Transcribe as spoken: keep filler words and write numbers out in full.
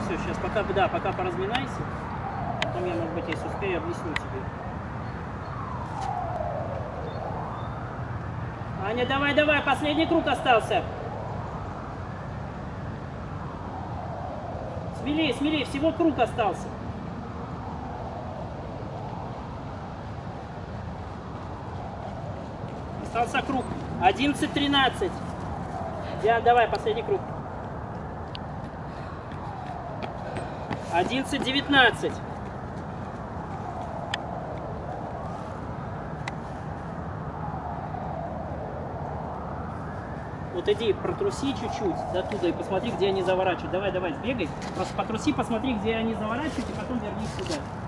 все, сейчас пока, да, пока поразминайся. Потом я, может быть, если успею, объясню тебе. Аня, давай, давай, последний круг остался. Смелее, смелее, всего круг остался. Остался круг. одиннадцать тринадцать. Диана, давай, последний круг. одиннадцать девятнадцать. Вот иди, протруси чуть-чуть до туда и посмотри, где они заворачивают. Давай, давай, бегай. Просто потруси, посмотри, где они заворачивают, и потом вернись сюда.